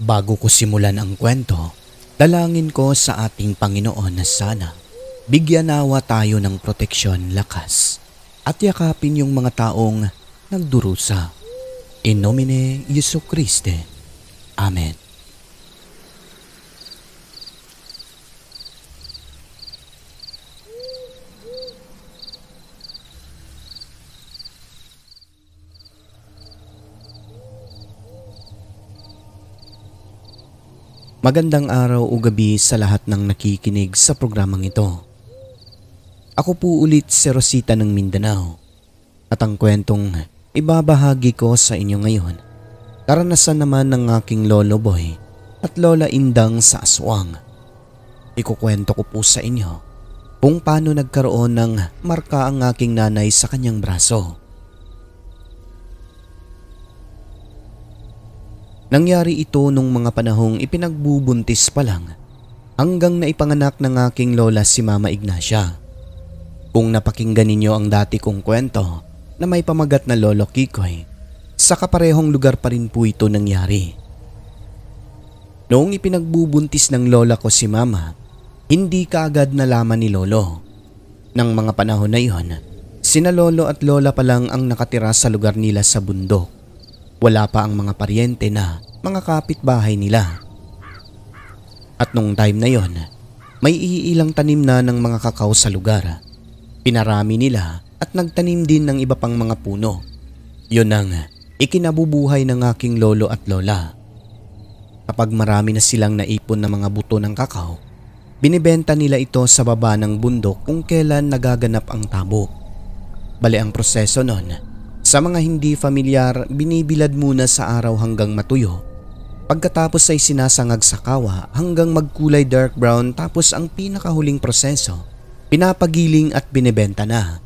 Bago ko simulan ang kwento, dalangin ko sa ating Panginoon na sana bigyan nawa tayo ng proteksyon, lakas at yakapin yung mga taong nagdurusa. In nomine Jesu Christe. Amen. Magandang araw o gabi sa lahat ng nakikinig sa programang ito. Ako po ulit si Rosita ng Mindanao at ang kwentong ibabahagi ko sa inyo ngayon, karanasan naman ng aking Lolo Boy at Lola Indang sa Aswang. Ikukwento ko po sa inyo kung paano nagkaroon ng marka ang aking nanay sa kanyang braso. Nangyari ito nung mga panahong ipinagbubuntis pa lang hanggang naipanganak ng aking lola si Mama Ignacia. Kung napakinggan ninyo ang dati kong kwento na may pamagat na Lolo Kikoy, sa kaparehong lugar pa rin po ito nangyari. Noong ipinagbubuntis ng lola ko si Mama, hindi kaagad nalaman ni Lolo. Nang mga panahon na iyon, sina Lolo at Lola pa lang ang nakatira sa lugar nila sa bundok. Wala pa ang mga paryente na mga kapitbahay nila. At nung time na yon, may iilang tanim na ng mga kakao sa lugar. Pinarami nila at nagtanim din ng iba pang mga puno. Yun ang ikinabubuhay ng aking lolo at lola. Kapag marami na silang naipon na mga buto ng kakao, binibenta nila ito sa baba ng bundok kung kailan nagaganap ang tabo. Bale ang proseso nun, sa mga hindi familiar, binibilad muna sa araw hanggang matuyo. Pagkatapos ay sinasangag sa kawa hanggang magkulay dark brown, tapos ang pinakahuling proseso, pinapagiling at binebenta na.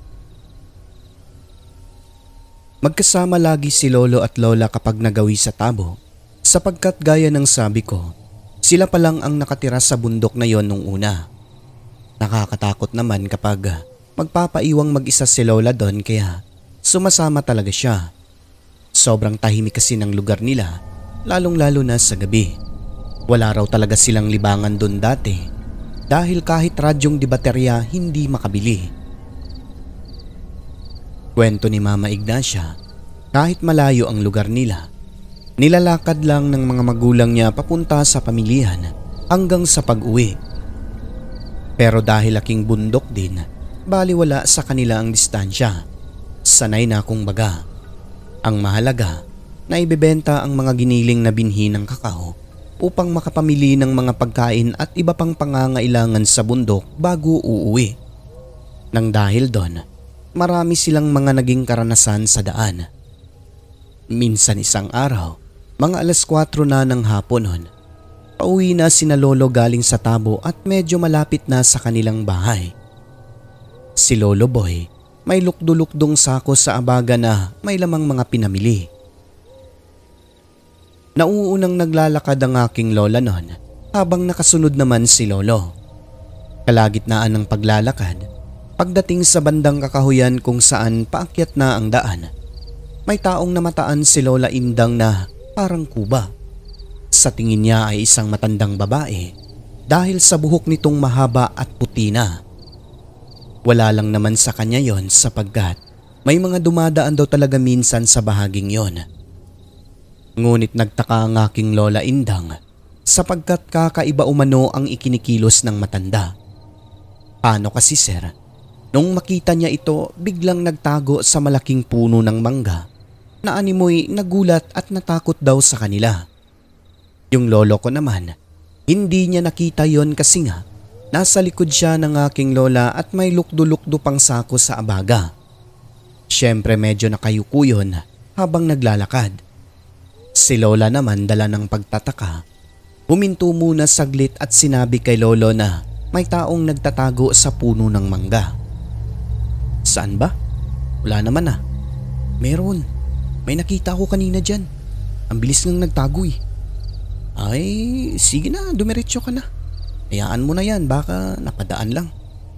Magkasama lagi si Lolo at Lola kapag nagawi sa tabo, sapagkat gaya ng sabi ko, sila pa lang ang nakatira sa bundok na yon nung una. Nakakatakot naman kapag magpapaiwang mag-isa si Lola doon, kaya sumasama talaga siya. Sobrang tahimik kasi ng lugar nila, lalong-lalo na sa gabi. Wala raw talaga silang libangan doon dati dahil kahit radyong di baterya hindi makabili. Kwento ni Mama Ignacia, kahit malayo ang lugar nila, nilalakad lang ng mga magulang niya papunta sa pamilihan hanggang sa pag-uwi. Pero dahil laking bundok din, baliwala sa kanila ang distansya. Sanay na akong baga. Ang mahalaga na ibebenta ang mga giniling na binhi ng kakao upang makapamili ng mga pagkain at iba pang pangangailangan sa bundok bago uuwi. Nang dahil doon, marami silang mga naging karanasan sa daan. Minsan isang araw, mga 4:00 na ng hapon noon, pauwi na sina Lolo galing sa tabo at medyo malapit na sa kanilang bahay. Si Lolo Boy may lukdo-lukdong sako sa abaga na may lamang mga pinamili. Nauunang naglalakad ang aking lola noon habang nakasunod naman si Lolo. Kalagitnaan ng paglalakad, pagdating sa bandang kakahuyan kung saan paakyat na ang daan, may taong namataan si Lola Indang na parang kuba. Sa tingin niya ay isang matandang babae dahil sa buhok nitong mahaba at puti na. Wala lang naman sa kanya yon sapagkat may mga dumadaan daw talaga minsan sa bahaging yon. Ngunit nagtaka ang aking Lola Indang sapagkat kakaiba umano ang ikinikilos ng matanda. Paano kasi sir? Nung makita niya ito, biglang nagtago sa malaking puno ng mangga na animoy nagulat at natakot daw sa kanila. Yung lolo ko naman, hindi niya nakita yon kasi nga nasa likod siya ng aking lola at may lukdo-lukdo pang sako sa abaga. Siyempre medyo nakayuko yun habang naglalakad. Si Lola naman dala ng pagtataka, huminto muna saglit at sinabi kay Lolo na may taong nagtatago sa puno ng mangga. Saan ba? Wala naman ah. Meron. May nakita ko kanina dyan. Ang bilis ngang nagtago eh. Ay, sige na, dumiretso ka na. Hayaan mo na yan, baka napadaan lang.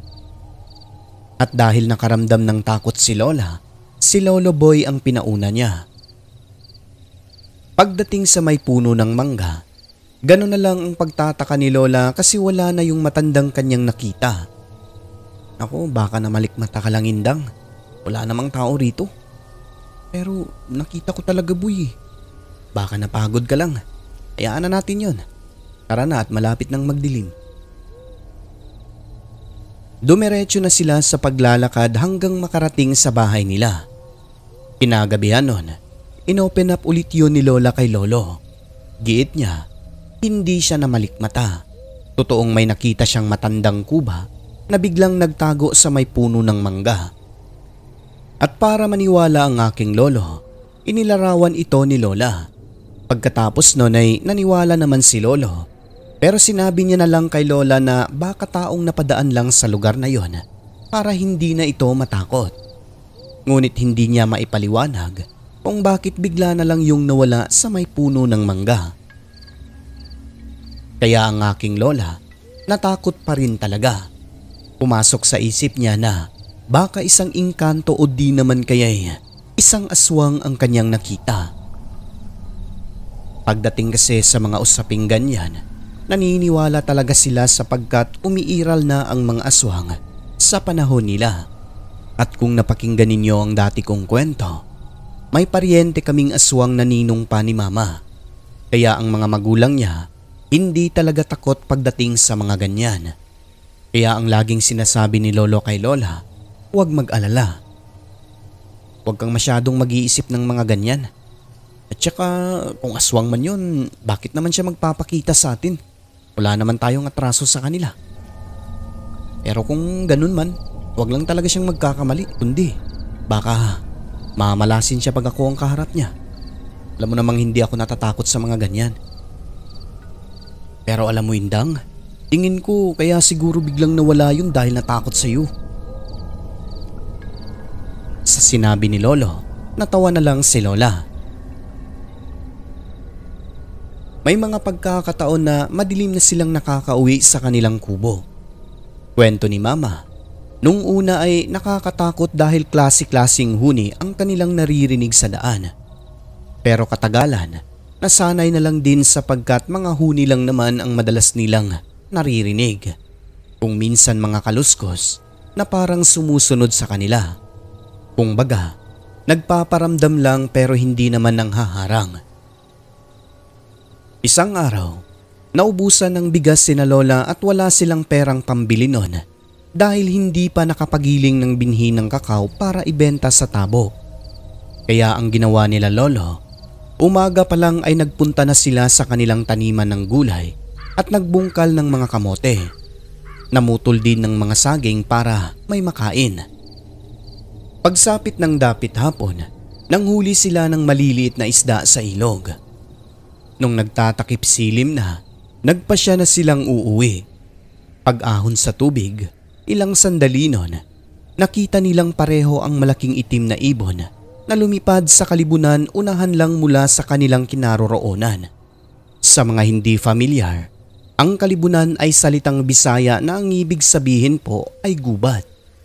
At dahil nakaramdam ng takot si Lola, si Lolo Boy ang pinauna niya. Pagdating sa may puno ng mangga, Ganon na lang ang pagtataka ni Lola kasi wala na yung matandang kanyang nakita. Ako, baka na malikmata ka lang, Indang. Wala namang tao rito. Pero nakita ko talaga, Boy. Baka napagod ka lang. Hayaan na natin yon. Tara na at malapit nang magdilim. Dumiretso na sila sa paglalakad hanggang makarating sa bahay nila. Kinagabihan nun, inopen up ulit yun ni Lola kay Lolo. Giit niya, hindi siya namalikmata. Totoong may nakita siyang matandang kuba na biglang nagtago sa may puno ng mangga. At para maniwala ang aking lolo, inilarawan ito ni Lola. Pagkatapos nun ay naniwala naman si Lolo. Pero sinabi niya na lang kay Lola na baka taong napadaan lang sa lugar na yon para hindi na ito matakot. Ngunit hindi niya maipaliwanag kung bakit bigla na lang yung nawala sa may puno ng mangga. Kaya ang aking lola natakot pa rin talaga. Pumasok sa isip niya na baka isang engkanto o di naman kaya'y isang aswang ang kanyang nakita. Pagdating kasi sa mga usaping ganyan, naniniwala talaga sila sapagkat umiiral na ang mga aswang sa panahon nila. At kung napakinggan ninyo ang dati kong kwento, may paryente kaming aswang na ninong pa ni Mama. Kaya ang mga magulang niya hindi talaga takot pagdating sa mga ganyan. Kaya ang laging sinasabi ni Lolo kay Lola, huwag mag-alala. Huwag kang masyadong mag-iisip ng mga ganyan. At saka kung aswang man yun, bakit naman siya magpapakita sa atin? Wala naman tayong atraso sa kanila. Pero kung ganun man, huwag lang talaga siyang magkakamali, kundi baka mamalasin siya pag ako ang kaharap niya. Alam mo namang hindi ako natatakot sa mga ganyan. Pero alam mo, Indang, tingin ko kaya siguro biglang nawala yun dahil natakot sa iyo. Sa sinabi ni Lolo, natawa na lang si Lola. May mga pagkakataon na madilim na silang nakakauwi sa kanilang kubo. Kwento ni Mama, nung una ay nakakatakot dahil klase-klaseng huni ang kanilang naririnig sa daan. Pero katagalan, nasanay na lang din sapagkat mga huni lang naman ang madalas nilang naririnig. Kung minsan mga kaluskos na parang sumusunod sa kanila. Kung baga, nagpaparamdam lang pero hindi naman nanghaharang. Isang araw, naubusan ng bigas sina Lola at wala silang perang pambili nun dahil hindi pa nakapagiling ng binhi ng kakao para ibenta sa tabo. Kaya ang ginawa nila Lolo, umaga pa lang ay nagpunta na sila sa kanilang taniman ng gulay at nagbungkal ng mga kamote. Namutol din ng mga saging para may makain. Pagsapit ng dapit hapon, nanghuli sila ng maliliit na isda sa ilog. Nung nagtatakip silim na, nagpasya na silang uuwi. Pag-ahon sa tubig, ilang sandali nun, nakita nilang pareho ang malaking itim na ibon na lumipad sa kalibunan unahan lang mula sa kanilang kinaroroonan. Sa mga hindi familiar, ang kalibunan ay salitang Bisaya na ang ibig sabihin po ay gubat.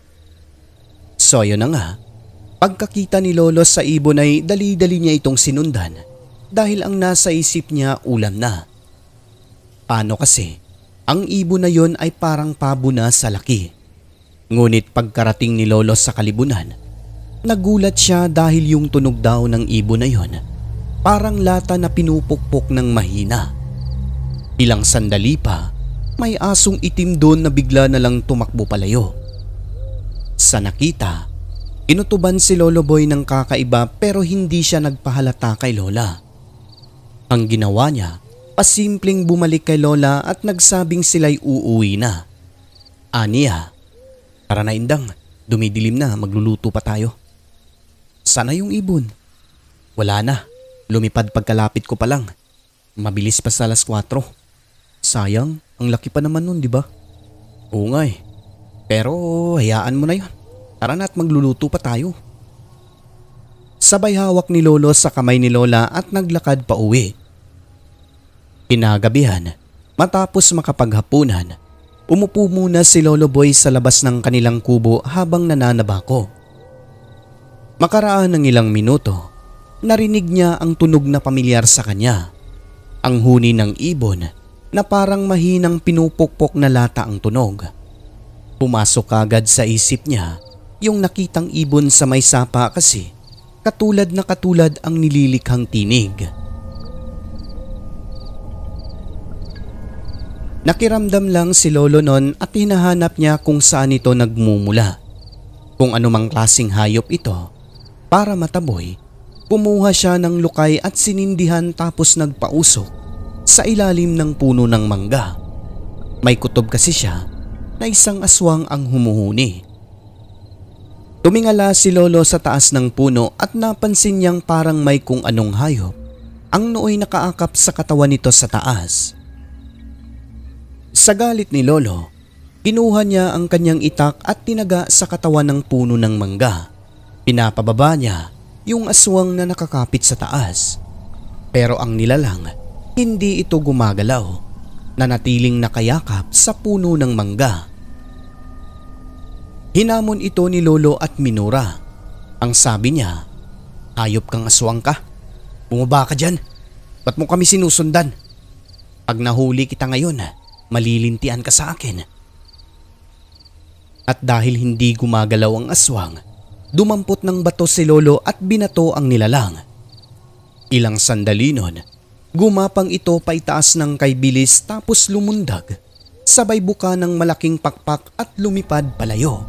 So yun na nga, pagkakita ni Lolo sa ibon ay dali-dali niya itong sinundan dahil ang nasa isip niya ulam na. Paano kasi, ang ibon na yon ay parang pabo na sa laki. Ngunit pagkarating ni Lolo sa kalibunan, nagulat siya dahil yung tunog daw ng ibon na yon parang lata na pinupukpok ng mahina. Ilang sandali pa, may asong itim doon na bigla na lang tumakbo palayo. Sa nakita, inutuban si Lolo Boy ng kakaiba pero hindi siya nagpahalata kay Lola. Ang ginawa niya, pasimpleng bumalik kay Lola at nagsabing sila'y uuwi na. Aniya, tara na Indang, dumidilim na, magluluto pa tayo. Sana yung ibon? Wala na, lumipad pagkalapit ko pa lang. Mabilis pa sa 4:00. Sayang, ang laki pa naman nun, di ba? Oo nga eh. Pero hayaan mo na yun. Tara na at magluluto pa tayo. Sabay hawak ni Lolo sa kamay ni Lola at naglakad pa uwi. Kinagabihan, matapos makapaghapunan, umupo muna si Lolo Boy sa labas ng kanilang kubo habang nananabako. Makaraan ng ilang minuto, narinig niya ang tunog na pamilyar sa kanya. Ang huni ng ibon na parang mahinang pinupukpok na lata ang tunog. Pumasok agad sa isip niya yung nakitang ibon sa may sapa kasi katulad na katulad ang nililikhang tinig. Nakiramdam lang si Lolo nun at hinahanap niya kung saan ito nagmumula. Kung anumang klaseng hayop ito, para mataboy, kumuha siya ng lukay at sinindihan tapos nagpausok sa ilalim ng puno ng mangga. May kutob kasi siya na isang aswang ang humuhuni. Tumingala si Lolo sa taas ng puno at napansin niyang parang may kung anong hayop ang nooy nakaakap sa katawan nito sa taas. Sa galit ni Lolo, kinuha niya ang kanyang itak at tinaga sa katawan ng puno ng mangga. Pinapababa niya yung aswang na nakakapit sa taas. Pero ang nilalang, hindi ito gumagalaw, nanatiling nakayakap sa puno ng mangga. Hinamon ito ni Lolo at minura. Ang sabi niya, "Hayop kang aswang ka. Bumaba ka dyan. Ba't mo kami sinusundan? Pag nahuli kita ngayon, malilintian ka sa akin." At dahil hindi gumagalaw ang aswang, dumampot ng bato si Lolo at binato ang nilalang. Ilang sandali nun, gumapang ito paitaas ng kaybilis tapos lumundag, sabay buka ng malaking pakpak at lumipad palayo.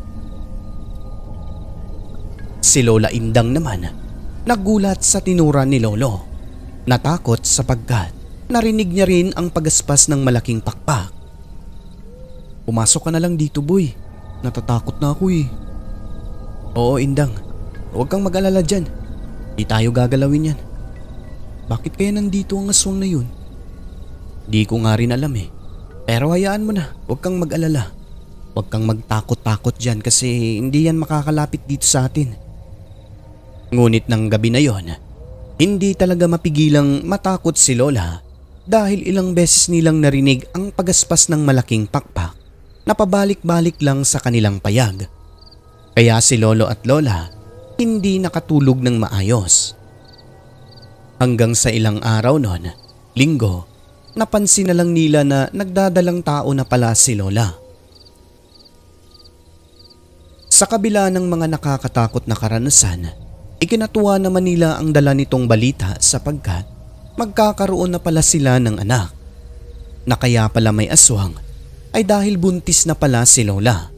Si Lola Indang naman, nagulat sa tinura ni Lolo. Natakot sapagkat narinig niya rin ang pagaspas ng malaking pakpak. "Pumasok ka na lang dito, boy. Natatakot na ako eh." "Oo, Indang. Huwag kang mag-alala dyan. Di tayo gagalawin yan." "Bakit kaya nandito ang aswang na yun?" "Di ko nga rin alam eh. Pero hayaan mo na. Huwag kang mag-alala. Huwag kang magtakot-takot dyan kasi hindi yan makakalapit dito sa atin." Ngunit ng gabi na yon, hindi talaga mapigilang matakot si Lola dahil ilang beses nilang narinig ang pagaspas ng malaking pakpak na pabalik-balik lang sa kanilang payag. Kaya si Lolo at Lola hindi nakatulog ng maayos. Hanggang sa ilang araw nun, linggo, napansin na lang nila na nagdadalang tao na pala si Lola. Sa kabila ng mga nakakatakot na karanasan, ikinatuwa naman nila ang dala nitong balita sapagkat magkakaroon na pala sila ng anak. Na kaya pala may aswang ay dahil buntis na pala si Lola.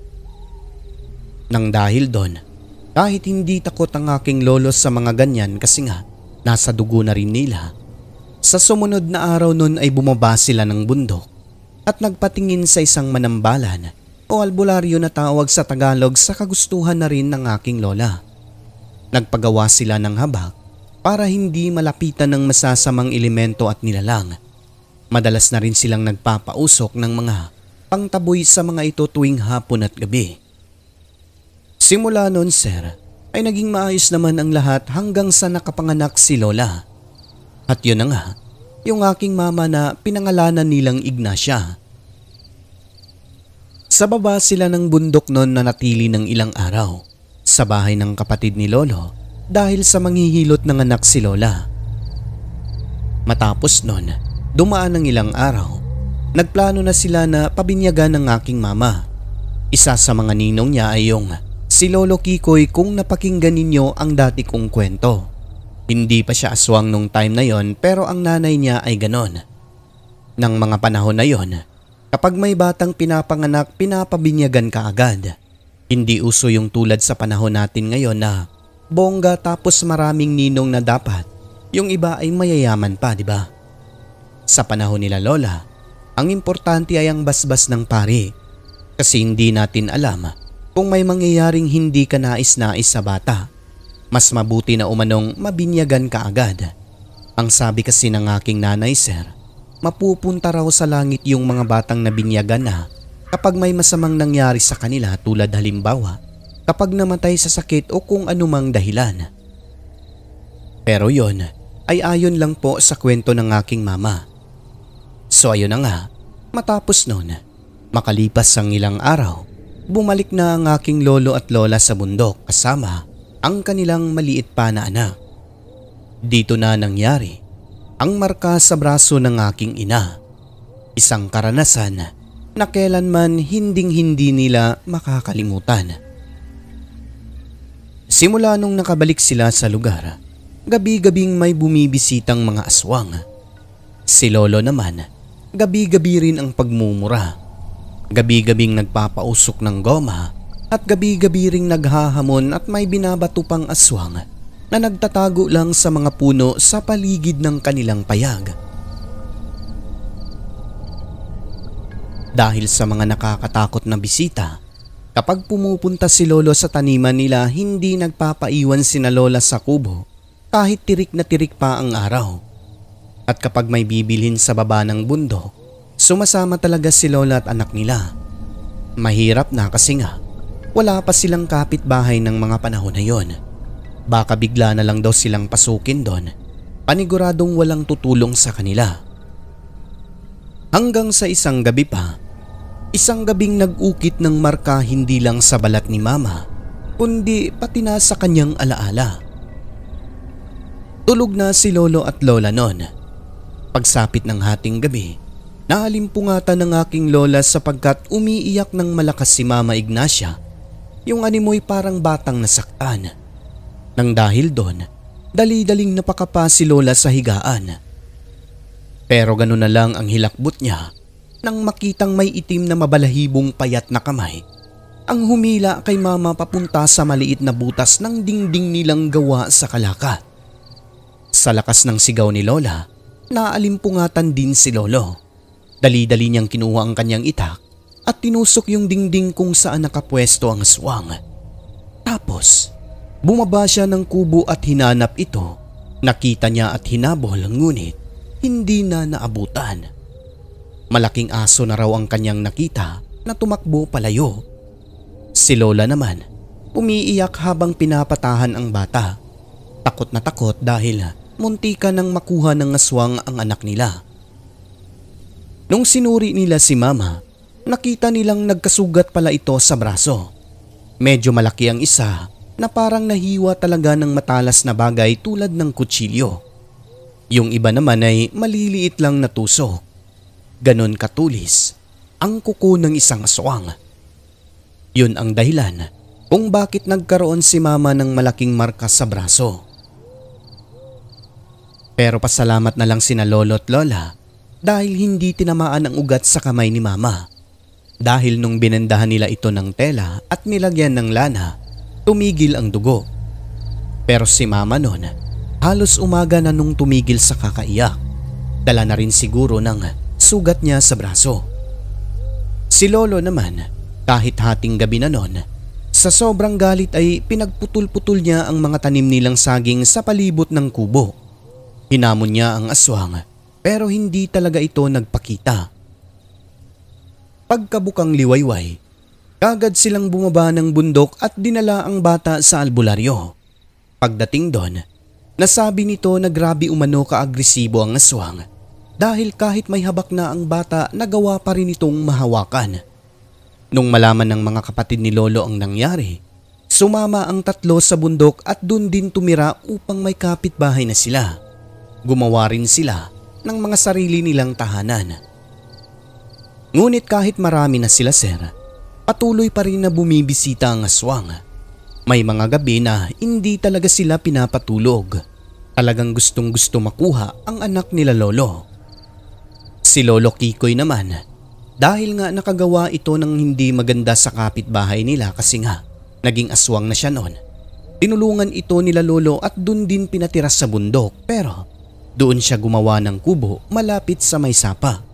Nang dahil doon, kahit hindi takot ang aking lolo sa mga ganyan kasi nga nasa dugo na rin nila, sa sumunod na araw nun ay bumaba sila ng bundok at nagpatingin sa isang manambalan o albularyo na tawag sa Tagalog sa kagustuhan na rin ng aking lola. Nagpagawa sila ng habak para hindi malapitan ng masasamang elemento at nilalang. Madalas na rin silang nagpapausok ng mga pangtaboy sa mga ito tuwing hapon at gabi. Simula noon, sir, ay naging maayos naman ang lahat hanggang sa nakapanganak si Lola. At yun na nga, yung aking mama na pinangalanan nilang Ignacia. Sa baba sila ng bundok noon na natili ng ilang araw sa bahay ng kapatid ni Lolo dahil sa manghihilot ng anak si Lola. Matapos noon, dumaan ng ilang araw, nagplano na sila na pabinyagan ng aking mama. Isa sa mga ninong niya ay yung si Lolo Kikoy kung napakinggan ninyo ang dati kong kwento. Hindi pa siya aswang nung time na yon pero ang nanay niya ay ganon. Nang mga panahon na yon, kapag may batang pinapanganak, pinapabinyagan ka agad. Hindi uso yung tulad sa panahon natin ngayon na bongga tapos maraming ninong na dapat yung iba ay mayayaman pa, di ba? Sa panahon nila Lola, ang importante ay ang basbas ng pari kasi hindi natin alam kung may mangyayaring hindi ka nais-nais sa bata. Mas mabuti na umanong mabinyagan ka agad. Ang sabi kasi ng aking nanay, sir, mapupunta raw sa langit yung mga batang nabinyagan na kapag may masamang nangyari sa kanila tulad halimbawa kapag namatay sa sakit o kung anumang dahilan. Pero yon ay ayon lang po sa kwento ng aking mama. So ayun na nga, matapos noon, makalipas ang ilang araw, bumalik na ang aking lolo at lola sa bundok kasama ang kanilang maliit pa na anak. Dito na nangyari ang marka sa braso ng aking ina. Isang karanasan na kailanman hinding-hindi nila makakalimutan. Simula nung nakabalik sila sa lugar, gabi-gabing may bumibisitang mga aswang. Si Lolo naman, gabi-gabi rin ang pagmumura. Gabi-gabing nagpapausok ng goma at gabi-gabi ring naghahamon at may binabato pang aswang na nagtatago lang sa mga puno sa paligid ng kanilang payag. Dahil sa mga nakakatakot na bisita, kapag pumupunta si Lolo sa taniman nila, hindi nagpapaiwan sina Lola sa kubo kahit tirik na tirik pa ang araw. At kapag may bibilhin sa baba ng bundok, sumasama talaga si Lola at anak nila. Mahirap na kasi nga, wala pa silang kapitbahay ng mga panahon na yon. Baka bigla na lang daw silang pasukin doon, paniguradong walang tutulong sa kanila. Hanggang sa isang gabi pa, isang gabing nag-ukit ng marka hindi lang sa balat ni Mama, kundi pati na sa kanyang alaala. Tulog na si Lolo at Lola noon. Pagsapit ng hating gabi, naalimpungatan ng aking Lola sapagkat umiiyak ng malakas si Mama Ignacia. Yung animoy parang batang nasaktan. Nang dahil doon, dali-daling napakapa si Lola sa higaan. Pero gano'n na lang ang hilakbot niya nang makitang may itim na mabalahibong payat na kamay ang humila kay Mama papunta sa maliit na butas ng dingding nilang gawa sa kalaka. Sa lakas ng sigaw ni Lola, naalimpungatan din si Lolo. Dali-dali niyang kinuha ang kanyang itak at tinusok yung dingding kung saan nakapwesto ang aswang. Tapos, bumaba siya ng kubo at hinanap ito. Nakita niya at hinabol, ngunit hindi na naabutan. Malaking aso na raw ang kanyang nakita na tumakbo palayo. Si Lola naman, umiiyak habang pinapatahan ang bata. Takot na takot dahil muntika nang makuha ng aswang ang anak nila. Nung sinuri nila si Mama, nakita nilang nagkasugat pala ito sa braso. Medyo malaki ang isa na parang nahiwa talaga ng matalas na bagay tulad ng kutsilyo. Yung iba naman ay maliliit lang na tuso. Ganon katulis ang kuko ng isang aswang. Yun ang dahilan kung bakit nagkaroon si Mama ng malaking marka sa braso. Pero pasalamat na lang sina Lolo at Lola dahil hindi tinamaan ang ugat sa kamay ni Mama. Dahil nung binendahan nila ito ng tela at nilagyan ng lana, tumigil ang dugo. Pero si Mama noon, halos umaga na nung tumigil sa kakaiyak. Dala na rin siguro ng sugat niya sa braso. Si Lolo naman, kahit hating gabi na noon, sa sobrang galit ay pinagputol-putol niya ang mga tanim nilang saging sa palibot ng kubo. Hinamon niya ang aswang pero hindi talaga ito nagpakita. Pagkabukang liwayway, kagad silang bumaba ng bundok at dinala ang bata sa albularyo. Pagdating doon, nasabi nito na grabe umano ka-agresibo ang aswang dahil kahit may habak na ang bata, nagawa pa rin itong mahawakan. Nung malaman ng mga kapatid ni Lolo ang nangyari, sumama ang tatlo sa bundok at dun din tumira upang may kapitbahay na sila. Gumawa rin sila ng mga sarili nilang tahanan. Ngunit kahit marami na sila, sir, patuloy pa rin na bumibisita ang aswang. May mga gabi na hindi talaga sila pinapatulog. Talagang gustong-gusto makuha ang anak nila Lolo. Si Lolo Kikoy naman, dahil nga nakagawa ito ng hindi maganda sa kapitbahay nila kasi nga naging aswang na siya noon, tinulungan ito nila Lolo at dun din pinatira sa bundok, pero doon siya gumawa ng kubo malapit sa may sapa.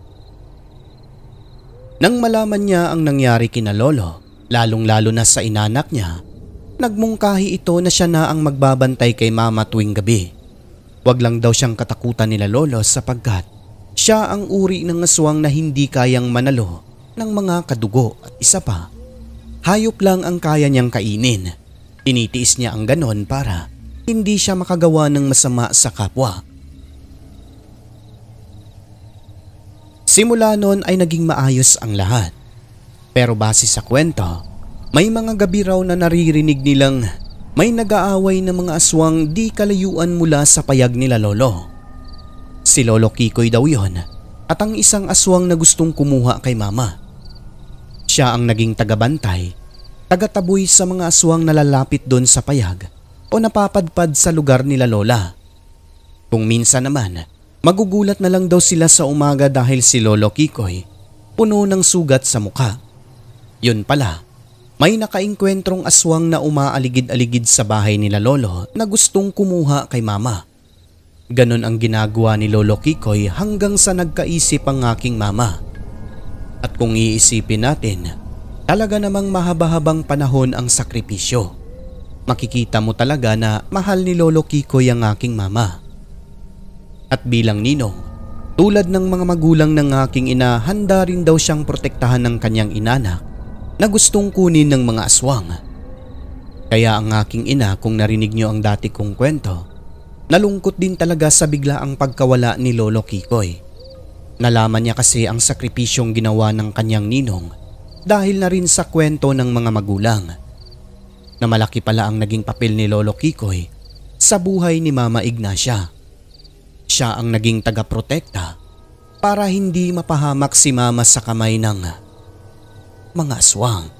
Nang malaman niya ang nangyari kina Lolo, lalong-lalo na sa inanak niya, nagmungkahi ito na siya na ang magbabantay kay Mama tuwing gabi. Wag lang daw siyang katakutan nila Lolo sapagkat siya ang uri ng aswang na hindi kayang manalo ng mga kadugo at isa pa, hayop lang ang kaya niyang kainin. Tinitiis niya ang ganon para hindi siya makagawa ng masama sa kapwa. Simula noon ay naging maayos ang lahat. Pero base sa kwento, may mga gabi raw na naririnig nilang may nag-aaway na mga aswang di kalayuan mula sa payag nila Lolo. Si Lolo Kikoy daw yon at ang isang aswang na gustong kumuha kay mama. Siya ang naging tagabantay, tagataboy sa mga aswang na lalapit doon sa payag o napapadpad sa lugar nila lola. Kung minsan naman, magugulat na lang daw sila sa umaga dahil si Lolo Kikoy puno ng sugat sa mukha. Yun pala, may nakaengkwentrong aswang na umaaligid-aligid sa bahay nila lolo na gustong kumuha kay mama. Ganon ang ginagawa ni Lolo Kikoy hanggang sa nagkaisip ang aking mama. At kung iisipin natin, talaga namang mahaba-habang panahon ang sakripisyo. Makikita mo talaga na mahal ni Lolo Kikoy ang aking mama. At bilang ninong, tulad ng mga magulang ng aking ina, handa rin daw siyang protektahan ng kanyang inanak na gustong kunin ng mga aswang. Kaya ang aking ina, kung narinig niyo ang dati kong kwento, nalungkot din talaga sa biglaang pagkawala ni Lolo Kikoy. Nalaman niya kasi ang sakripisyong ginawa ng kanyang ninong dahil na rin sa kwento ng mga magulang. Na malaki pala ang naging papel ni Lolo Kikoy sa buhay ni Mama Ignacia. Siya ang naging tagaprotekta para hindi mapahamak si Mama sa kamay ng mga aswang.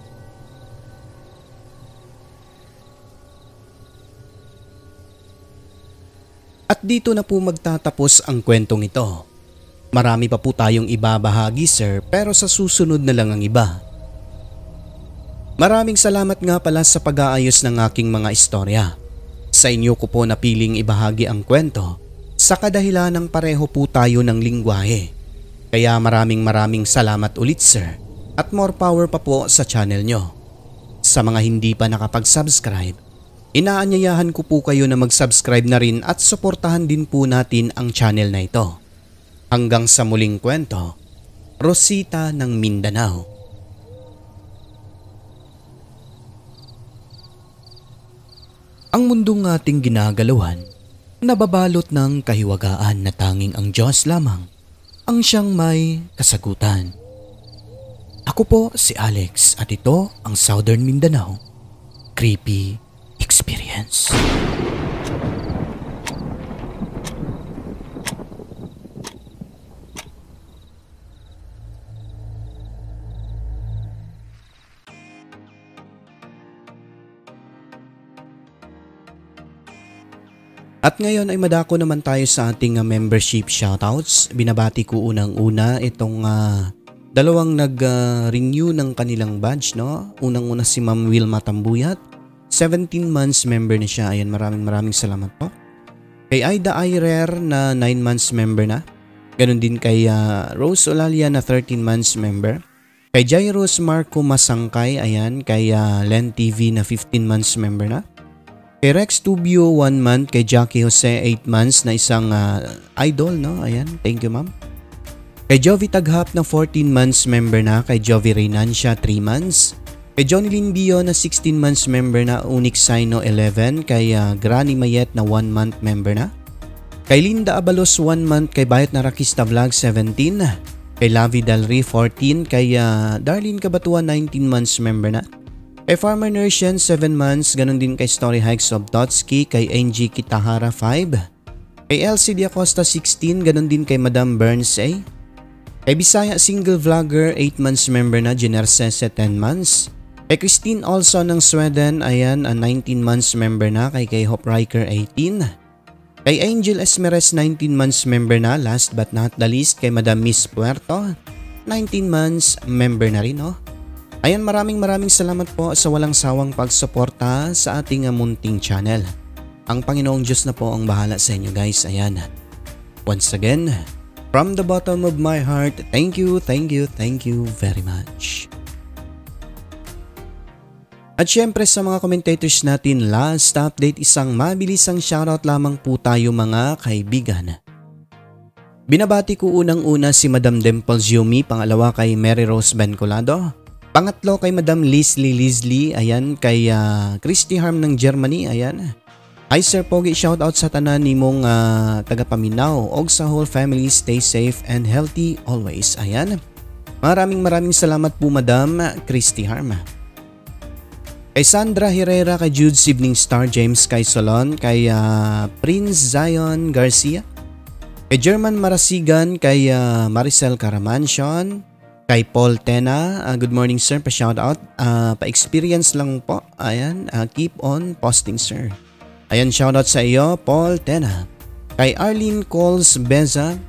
At dito na po magtatapos ang kwentong ito. Marami pa po tayong ibabahagi sir, pero sa susunod na lang ang iba. Maraming salamat nga pala sa pag-aayos ng aking mga istorya. Sa inyo ko po napiling ibahagi ang kwento sa kadahilan ng pareho po tayo ng lingwahe. Kaya maraming salamat ulit sir. At more power pa po sa channel nyo. Sa mga hindi pa nakapag-subscribe, inaanyayahan ko po kayo na mag-subscribe na rin at suportahan din po natin ang channel na ito. Hanggang sa muling kwento, Rosita ng Mindanao. Ang mundong ating ginagalawan, nababalot ng kahiwagaan na tanging ang Diyos lamang ang siyang may kasagutan. Ako po si Alex at ito ang Southern Mindanao Creepy Experience. At ngayon ay madako naman tayo sa ating membership shoutouts. Binabati ko unang-una itong dalawang nag-renew ng kanilang badge, no? Unang-una si Ma'am Wilma Tambuyat, 17 months member na siya. Ayan, maraming salamat po. Kay Aida Airer na 9 months member na. Ganon din kay Rose Olalia na 13 months member. Kay Jairus Marco Masangkay, ayan, kay Len TV na 15 months member na. Kay Rex Tubio 1 month, kay Jackie Jose 8 months na isang idol, no? Ayan, thank you ma'am. Kay Jovi Taghap na 14 months member na, kay Jovi Reynancia 3 months. Kay Johnny Linbio na 16 months member na, Unix Sino 11, kay Granny Mayet na 1 month member na. Kay Linda Abalos 1 month, kay Bayat na Rakista Vlog 17, kay Lavi Dalri 14, kay Darlene Kabatuan 19 months member na. Kay Farmer Nersian 7 months, ganun din kay Story Hikes of Totski, kay NG Kitahara 5, kay LCD Acosta 16, ganun din kay Madam Burns A. Kay Bisaya Single Vlogger 8 months member na, Jenner Sese 10 months. Kay Christine Olson ng Sweden, ayan, 19 months member na, kay Hope Riker 18. Kay Angel Esmeres 19 months member na, last but not the least kay Madam Miss Puerto, 19 months member na rin, no? Ayan, maraming salamat po sa walang sawang pagsuporta sa ating munting channel. Ang Panginoong Diyos na po ang bahala sa inyo guys. Ayan. Once again, from the bottom of my heart, thank you very much. At syempre sa mga commentators natin, last update, isang mabilisang shoutout lamang po tayo mga kaibigan. Binabati ko unang-una si Madam Dimples Yumi, pangalawa kay Mary Rose Bencolado. Pangatlo kay Madam Leslie, ayan, kay Christy Harm ng Germany, ayan. Hi Sir Pogi, shoutout sa tanan nimong taga-Paminaw og sa whole family, stay safe and healthy always, ayan. Maraming salamat po Madam Christy Harm. Kay Sandra Herrera, kay Jude's Evening Star, James kay Solon, kay Prince Zion Garcia, Kay German Marasigan, kay Maricel Caramansion, kay Paul Tena, good morning sir, pa-shoutout. Pa-experience lang po, ayan, keep on posting sir. Ayan, shoutout sa iyo, Paul Tena. Kay Arlene Coles Beza,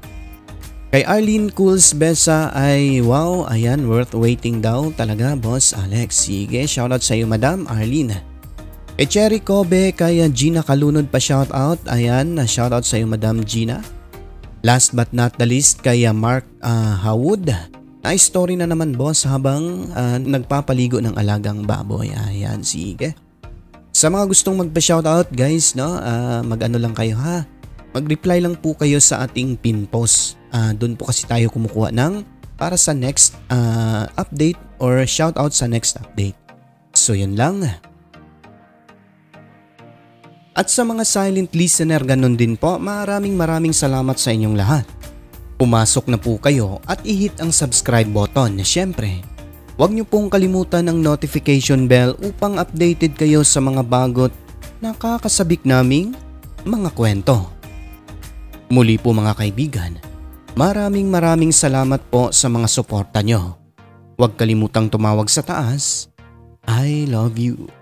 ay wow, ayan, worth waiting daw talaga boss Alex. Sige, shoutout sa iyo Madam Arlene. Kay Cherry Kobe, kay Gina Kalunod pa shoutout. Ayan, shoutout sa iyo Madam Gina. Last but not the least, kay Mark Hawud. Nice story na naman boss habang nagpapaligo ng alagang baboy. Ayan, sige. Sa mga gustong magpa-shoutout guys, no, mag-ano lang kayo ha. Mag-reply lang po kayo sa ating pin post. Doon po kasi tayo kumukuha ng para sa next update or shoutout sa next update. So yun lang. At sa mga silent listener, ganun din po, maraming salamat sa inyong lahat. Pumasok na po kayo at i-hit ang subscribe button. Siyempre, huwag niyo pong kalimutan ang notification bell upang updated kayo sa mga bagot nakakasabik naming mga kwento. Muli po mga kaibigan, maraming salamat po sa mga suporta nyo. Huwag kalimutang tumawag sa taas. I love you.